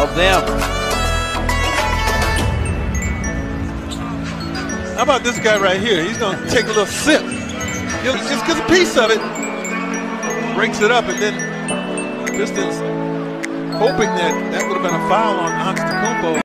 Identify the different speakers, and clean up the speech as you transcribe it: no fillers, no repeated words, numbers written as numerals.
Speaker 1: of them.
Speaker 2: How about this guy right here? He's going to take a little sip. He just gets a piece of it, breaks it up, and then Pistons hoping that would have been a foul on Antetokounmpo.